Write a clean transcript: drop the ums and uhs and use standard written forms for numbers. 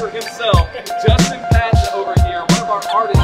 himself, Justin Patton over here, one of our artists